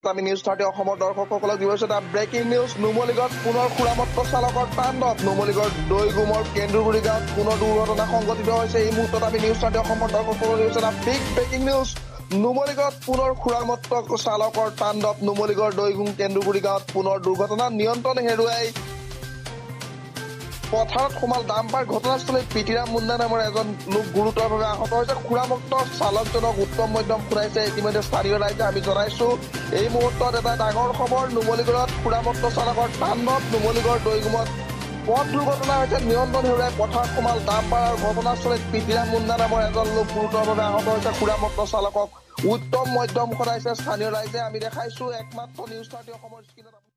আমি নিউজ 30 অসমৰ দৰ্শকসকলক দিবছো এটা ব্ৰেকিং নিউজ নুমলীগড়ত পুনৰ খুৰামত্ত চালকৰ তাণ্ডৱ নুমলীগড় দৈগুমৰ কেন্দুগুৰি গাঁৱত পুনৰ দুৰ্ঘটনা সংঘটিত হৈছে এই মুহূৰ্তত আমি নিউজ 30 অসমৰ দৰ্শকসকলক দিবছো এটা বিগ ব্ৰেকিং নিউজ নুমলীগড়ত পুনৰ খুৰামত্ত চালকৰ তাণ্ডৱ নুমলীগড় দৈগুম কেন্দুগুৰি গাঁৱত পুনৰ দুৰ্ঘটনা নিয়ন্ত্ৰণ হেৰুৱাই পথাৰত সোমাল ডাম্পাৰ ঘটনাস্থলীত পিতিৰাম মুণ্ডা নামৰ এজন লোক গুৰুতৰভাৱে আহত হৈছে খুৰামুক্ত চালকজনক উত্তম মধ্যম ফুৰাইছে ইতিমধ্যে স্থানীয় ৰাইজে আমি জনাইছো এই মুহূৰ্তত এটা ডাঙৰ খবৰ নুমলীগড়ত খুৰামুক্ত চালকৰ তাণ্ডৱ নুমলীগড় দৈগুমত পথ দুৰ্ঘটনা হৈছে নিয়ন্ত্ৰণ হেৰুৱাই পথাৰত সোমাল ডাম্পাৰ আৰু ঘটনাস্থলীত পিতিৰাম মুণ্ডা নামৰ এজন লোক গুৰুতৰভাৱে আহত হৈছে খুৰামুক্ত চালকক উত্তম মধ্যম ফুৰাইছে স্থানীয় ৰাইজে আমি দেখাইছো একমাত্ৰ নিউজ 30 অসমৰ স্ক্ৰীনত